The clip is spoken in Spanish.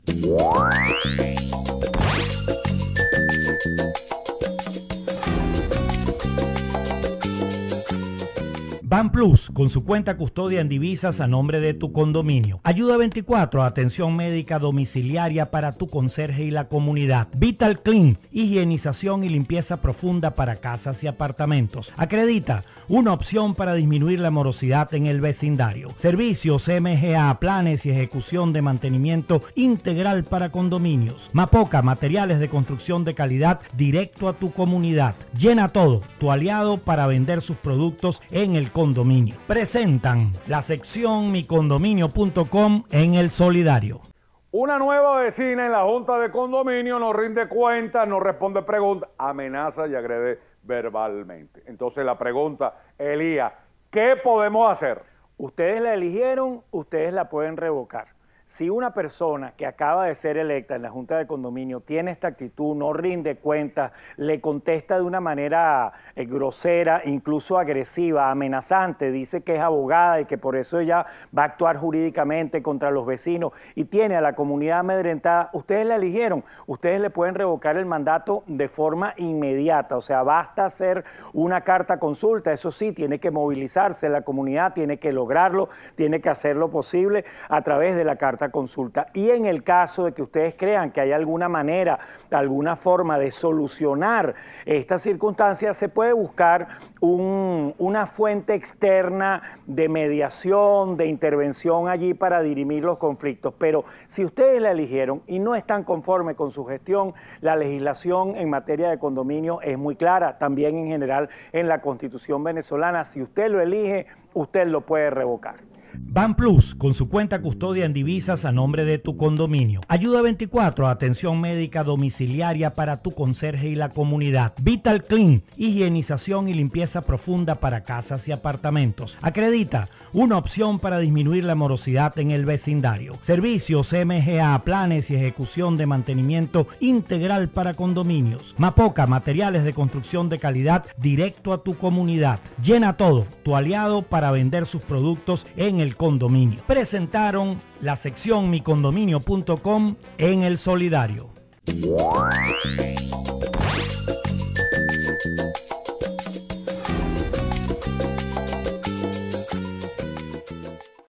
BanPlus, con su cuenta custodia en divisas a nombre de tu condominio. Ayuda 24, atención médica domiciliaria para tu conserje y la comunidad. Vital Clean, higienización y limpieza profunda para casas y apartamentos. Acredita, una opción para disminuir la morosidad en el vecindario. Servicios MGA, planes y ejecución de mantenimiento integral para condominios. Mapoca, materiales de construcción de calidad directo a tu comunidad. Llena Todo, tu aliado para vender sus productos en el condominio. Presentan la sección micondominio.com en El Solidario. Una nueva vecina en la junta de condominio no rinde cuentas, no responde preguntas, amenaza y agrede verbalmente. Entonces la pregunta, Elías, ¿qué podemos hacer? Ustedes la eligieron, ustedes la pueden revocar. Si una persona que acaba de ser electa en la Junta de Condominio tiene esta actitud, no rinde cuentas, le contesta de una manera grosera, incluso agresiva, amenazante, dice que es abogada y que por eso ella va a actuar jurídicamente contra los vecinos y tiene a la comunidad amedrentada, ustedes la eligieron, ustedes le pueden revocar el mandato de forma inmediata, o sea, basta hacer una carta consulta, eso sí, tiene que movilizarse la comunidad, tiene que lograrlo, tiene que hacer lo posible a través de la carta consulta. Y en el caso de que ustedes crean que hay alguna manera, alguna forma de solucionar estas circunstancias, se puede buscar una fuente externa de mediación, de intervención allí para dirimir los conflictos. Pero si ustedes la eligieron y no están conformes con su gestión, la legislación en materia de condominio es muy clara, también en general en la Constitución venezolana. Si usted lo elige, usted lo puede revocar. BanPlus, con su cuenta custodia en divisas a nombre de tu condominio. Ayuda 24, atención médica domiciliaria para tu conserje y la comunidad. Vital Clean, higienización y limpieza profunda para casas y apartamentos. Acredita, una opción para disminuir la morosidad en el vecindario. Servicios MGA, planes y ejecución de mantenimiento integral para condominios. Mapoca, materiales de construcción de calidad directo a tu comunidad. Llena Todo, tu aliado para vender sus productos en el condominio. Presentaron la sección micondominio.com en El Solidario.